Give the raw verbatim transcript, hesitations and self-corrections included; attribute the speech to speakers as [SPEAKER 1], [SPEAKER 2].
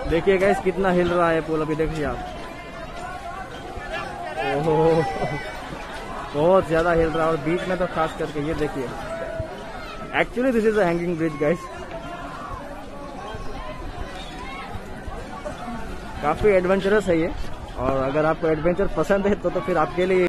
[SPEAKER 1] देखिए गाइस कितना हिल रहा है पुल, अभी देखिए आप। ओहो बहुत ज्यादा हिल रहा है, और बीच में तो खास करके ये देखिए। Actually this is a hanging bridge guys. काफी एडवेंचरस है ये, और अगर आपको एडवेंचर पसंद है तो तो फिर आपके लिए